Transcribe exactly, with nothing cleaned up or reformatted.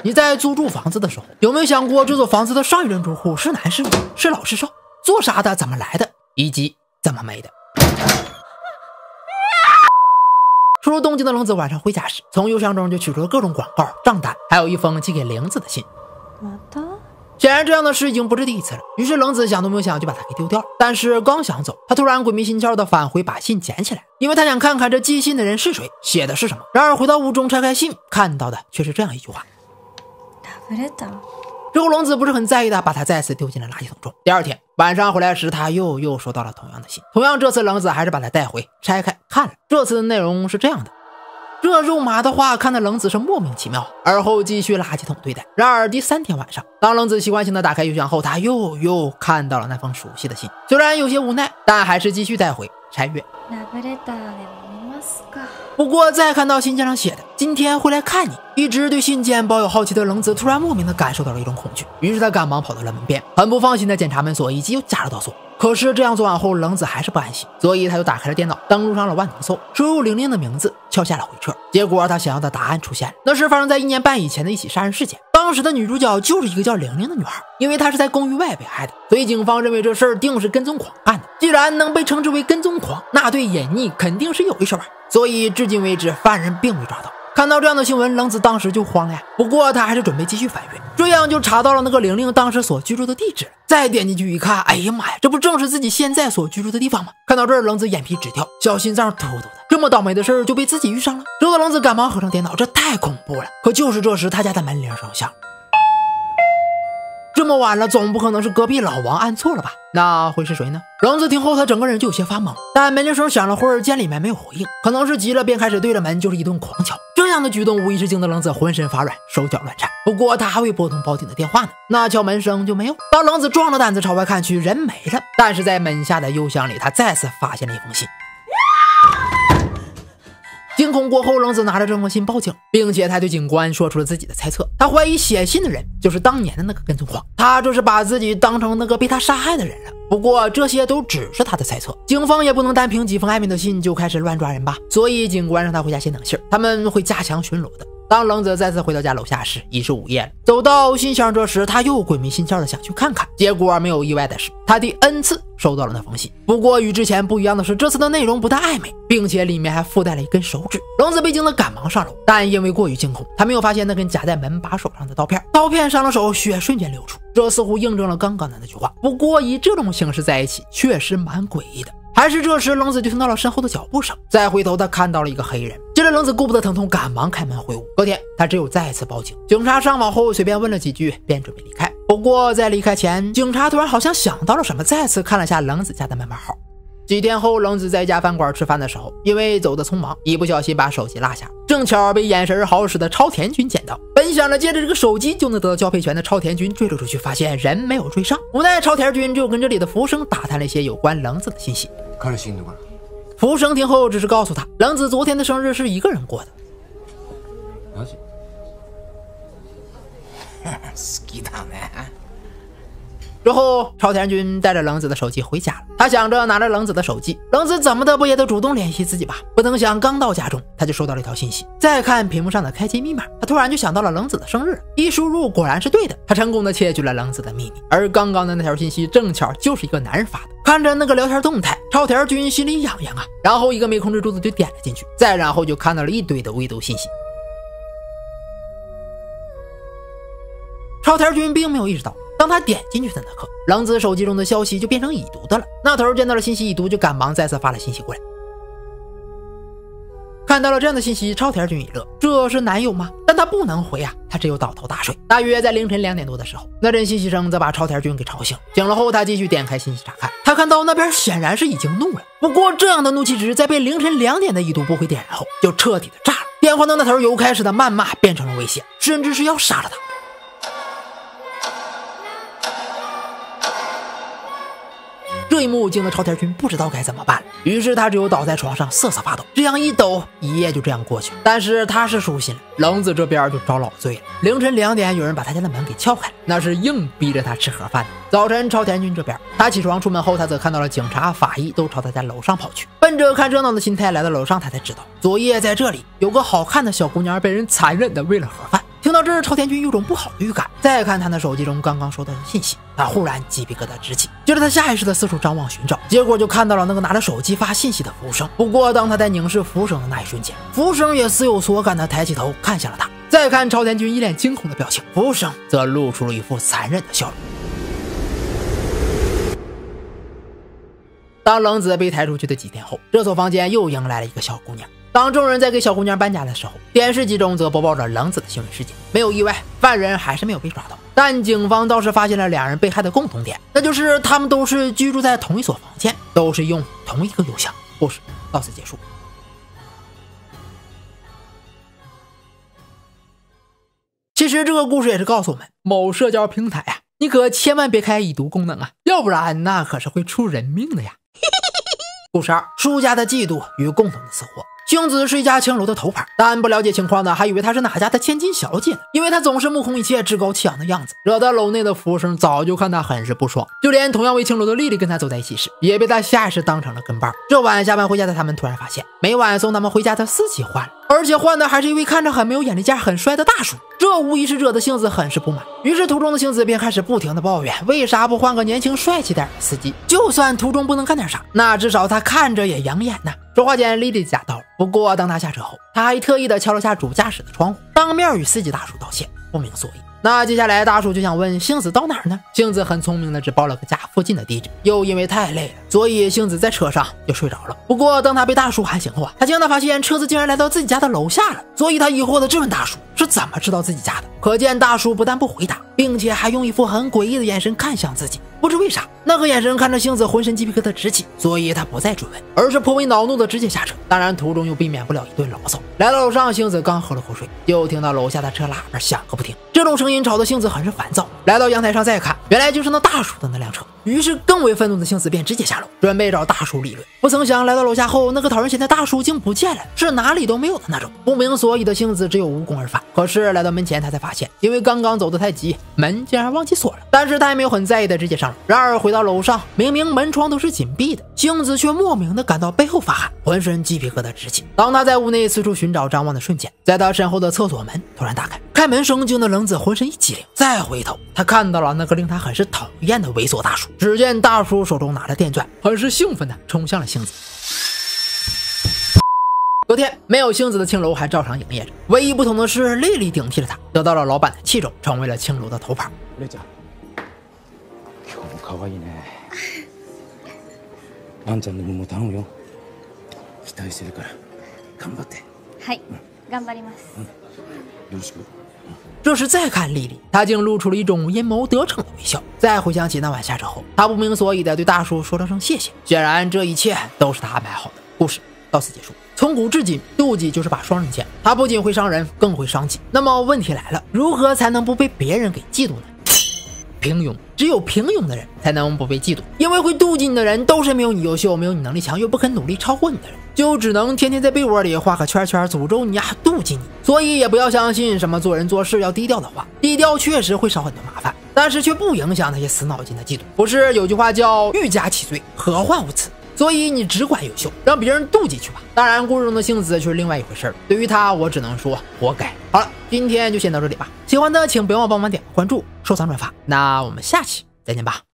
你在租住房子的时候，有没有想过这座房子的上一任住户是男是女，是老是少，做啥的，怎么来的，以及怎么没的？初入东京的冷子晚上回家时，从邮箱中就取出了各种广告、账单，还有一封寄给玲子的信。显然这样的事已经不是第一次了，于是冷子想都没有想就把它给丢掉了。但是刚想走，他突然鬼迷心窍的返回把信捡起来，因为他想看看这寄信的人是谁，写的是什么。然而回到屋中拆开信，看到的却是这样一句话。之后冷子不是很在意的把它再次丢进了垃圾桶中。第二天晚上回来时，他又又收到了同样的信，同样这次冷子还是把它带回拆开看了。这次的内容是这样的。这肉麻的话看得冷子是莫名其妙，而后继续垃圾桶对待。然而第三天晚上，当冷子习惯性的打开邮箱后，他又又看到了那封熟悉的信，虽然有些无奈，但还是继续带回拆阅。不过再看到信件上写的今天会来看你，一直对信件抱有好奇的冷子突然莫名的感受到了一种恐惧，于是他赶忙跑到了门边，很不放心的检查门锁以及又加入到锁。可是这样做完后，冷子还是不安心，所以他就打开了电脑，登录上了万能搜，输入玲玲的名字，敲下了回车。结果他想要的答案出现了，那是发生在一年半以前的一起杀人事件。当时的女主角就是一个叫玲玲的女孩，因为她是在公寓外被害的，所以警方认为这事儿定是跟踪狂干的。既然能被称之为跟踪狂，那对隐匿肯定是有一手啊，所以至今为止犯人并未抓到。看到这样的新闻，冷子当时就慌了呀。不过他还是准备继续翻阅，这样就查到了那个玲玲当时所居住的地址了。再点进去一看，哎呀妈呀，这不正是自己现在所居住的地方吗？看到这儿，冷子眼皮直跳，小心脏突突的。这么倒霉的事儿就被自己遇上了。之后的冷子赶忙合上电脑，这太恐怖了。可就是这时，他家的门铃声响。这么晚了，总不可能是隔壁老王按错了吧？那会是谁呢？冷子听后，他整个人就有些发懵。但门铃声响了会儿，见里面没有回应，可能是急了，便开始对着门就是一顿狂敲。这样的举动无疑是惊得冷子浑身发软，手脚乱颤。不过他还未拨通报警的电话呢，那敲门声就没有。当冷子壮着胆子朝外看去，人没了，但是在门下的邮箱里，他再次发现了一封信。惊恐过后，冷子拿着这封信报警，并且他对警官说出了自己的猜测。他怀疑写信的人就是当年的那个跟踪狂，他这是把自己当成那个被他杀害的人了。不过这些都只是他的猜测，警方也不能单凭几封暧昧的信就开始乱抓人吧。所以警官让他回家先等信，他们会加强巡逻的。当冷子再次回到家楼下时，已是午夜了。走到信箱这时，他又鬼迷心窍的想去看看，结果没有意外的是，他第 N 次收到了那封信。不过与之前不一样的是，这次的内容不但暧昧，并且里面还附带了一根手指。冷子被惊得赶忙上楼，但因为过于惊恐，他没有发现那根夹在门把手上的刀片。刀片上了手，血瞬间流出，这似乎印证了刚刚的那句话。不过以这种形式在一起，确实蛮诡异的。还是这时，冷子就听到了身后的脚步声，再回头他看到了一个黑人。接着冷子顾不得疼痛，赶忙开门回屋。隔天他只有再次报警，警察上网后随便问了几句便准备离开。不过在离开前，警察突然好像想到了什么，再次看了下冷子家的门牌号。几天后，冷子在一家饭馆吃饭的时候，因为走得匆忙，一不小心把手机落下，正巧被眼神好使的超田君捡到。本想着借着这个手机就能得到交配权的超田君追了出去，发现人没有追上，无奈超田君就跟这里的服务生打探了一些有关冷子的信息。服务生听后只是告诉他，冷子昨天的生日是一个人过的。之后超田君带着冷子的手机回家了，他想着拿着冷子的手机，冷子怎么的不也得主动联系自己吧？不曾想刚到家中，他就收到了一条信息。再看屏幕上的开机密码，他突然就想到了冷子的生日，一输入果然是对的，他成功的窃取了冷子的秘密。而刚刚的那条信息正巧就是一个男人发的。看着那个聊天动态，超田君心里痒痒啊，然后一个没控制住的就点了进去，再然后就看到了一堆的未读信息。超田君并没有意识到，当他点进去的那刻，冷子手机中的消息就变成已读的了。那头见到了信息已读，就赶忙再次发了信息过来。看到了这样的信息，超田君一乐，这是男友吗？但他不能回啊，他只有倒头大睡。大约在凌晨两点多的时候，那阵信息声则把超田君给吵醒。醒了后，他继续点开信息查看，他看到那边显然是已经怒了。不过这样的怒气值在被凌晨两点的已读不回点燃后，就彻底的炸了。电话的那头由开始的谩骂变成了威胁，甚至是要杀了他。这一幕惊得超田君不知道该怎么办了，于是他只有倒在床上瑟瑟发抖。这样一抖，一夜就这样过去。但是他是舒心了，冷子这边就遭老罪了。凌晨两点，有人把他家的门给撬开，那是硬逼着他吃盒饭的。早晨超田君这边，他起床出门后，他则看到了警察、法医都朝他家楼上跑去。奔着看热闹的心态来到楼上，他才知道昨夜在这里有个好看的小姑娘被人残忍的喂了盒饭。 听到这儿，朝田君有种不好的预感。再看他的手机中刚刚收到的信息，他忽然鸡皮疙瘩直起。接着他下意识的四处张望寻找，结果就看到了那个拿着手机发信息的服务生。不过当他在凝视服务生的那一瞬间，服务生也似有所感的抬起头看向了他。再看朝田君一脸惊恐的表情，服务生则露出了一副残忍的笑容。当冷子被抬出去的几天后，这所房间又迎来了一个小姑娘。当众人在给小姑娘搬家的时候，电视机中则播报着冷子的新闻事件。没有意外，犯人还是没有被抓到，但警方倒是发现了两人被害的共同点，那就是他们都是居住在同一所房间，都是用同一个邮箱。故事到此结束。其实这个故事也是告诉我们，某社交平台啊，你可千万别开已读功能啊，要不然那可是会出人命的呀。故事二：输家的嫉妒与共同的死活。星子是一家青楼的头牌，但不了解情况的还以为她是哪家的千金小姐呢，因为她总是目空一切、趾高气扬的样子，惹得楼内的服务生早就看她很是不爽。就连同样为青楼的丽丽跟她走在一起时，也被她下意识当成了跟班。这晚下班回家的他们突然发现，每晚送他们回家的司机换了，而且换的还是一位看着很没有眼力见、很帅的大叔。这无疑是惹得星子很是不满。于是途中的星子便开始不停的抱怨，为啥不换个年轻帅气点的司机？就算途中不能干点啥，那至少他看着也养眼呢。说话间，莉莉驾到了。不过当他下车后，他还特意的敲了下主驾驶的窗户，当面与司机大叔道歉，不明所以。那接下来大叔就想问星子到哪儿呢？星子很聪明的只报了个家附近的地址，又因为太累了，所以星子在车上就睡着了。不过当他被大叔喊醒后啊，他惊讶的发现车子竟然来到自己家的楼下了，所以他疑惑的质问大叔是怎么知道自己家的。可见大叔不但不回答，并且还用一副很诡异的眼神看向自己。不知为啥，那个眼神看着星子浑身鸡皮疙瘩直起，所以他不再追问，而是颇为恼怒的直接下车。当然途中又避免不了一顿牢骚。来到楼上，星子刚喝了口水，就听到楼下的车喇叭响个不停，这种声音吵得星子很是烦躁。来到阳台上再看，原来就是那大叔的那辆车。于是更为愤怒的星子便直接下楼，准备找大叔理论。不曾想来到楼下后，那个讨人嫌的大叔竟不见了，是哪里都没有的那种。不明所以的星子只有无功而返。可是来到门前，他才发现，因为刚刚走得太急，门竟然忘记锁了。但是他也没有很在意的直接上楼。然而回到楼上，明明门窗都是紧闭的，星子却莫名的感到背后发寒，浑身鸡皮疙瘩直起。当他在屋内四处寻找张望的瞬间，在他身后的厕所门突然打开，开门生惊的冷子浑身一激灵，再回头，他看到了那个令他很是讨厌的猥琐大叔。只见大叔手中拿着电钻，很是兴奋的冲向了星子。隔天，没有星子的青楼还照常营业着，唯一不同的是，丽丽顶替了他，得到了老板的器重，成为了青楼的头牌。 麗ちゃん、今日も可愛いね。あんちゃんの分も頼むよ。期待してるから頑張って。 はい、頑張ります。 よろしく。 这时再看丽丽，她竟露出了一种阴谋得逞的微笑。再回想起那晚下车后，她不明所以的对大叔说了声谢谢，显然这一切都是他安排好的。故事到此结束。从古至今，妒忌就是把双刃剑，它不仅会伤人，更会伤己。那么问题来了，如何才能不被别人给嫉妒呢？平庸，只有平庸的人才能不被嫉妒，因为会妒忌你的人都是没有你优秀、没有你能力强又不肯努力超过你的人，就只能天天在被窝里画个圈圈诅咒你啊，妒忌你。所以也不要相信什么做人做事要低调的话，低调确实会少很多麻烦，但是却不影响那些死脑筋的嫉妒。不是有句话叫欲加其罪，何患无辞？所以你只管优秀，让别人妒忌去吧。当然故事中的星子却是另外一回事儿，对于他我只能说活该。好了，今天就先到这里吧，喜欢的请别忘帮忙点个关注、收藏、转发，那我们下期再见吧。